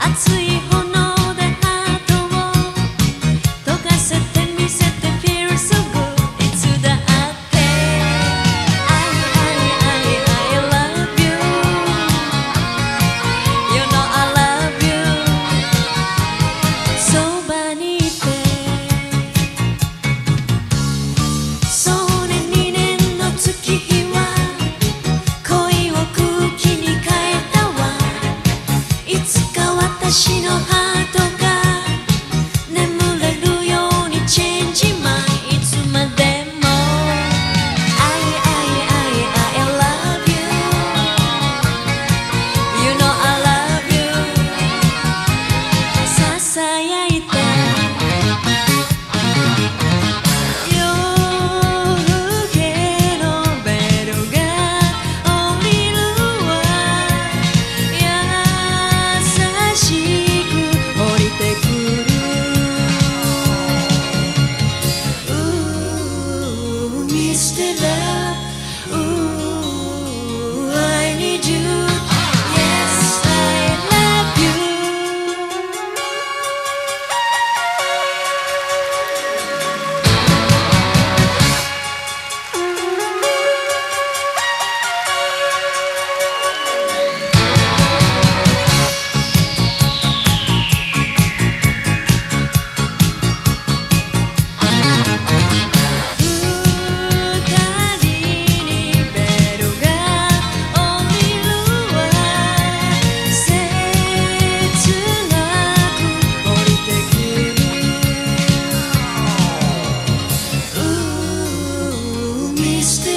熱い炎でハートを溶かせてみせて Feel so good いつだって I love you You know I love you そばにいてそうね2年の月日は恋を空気に変えたわいつか私のハートが眠れるように Change my いつまでも I love you You know I love you ささやいて夜更けのベルが降りるわ優しく降りてくる Mr. Love I need you Yes I love you Mr.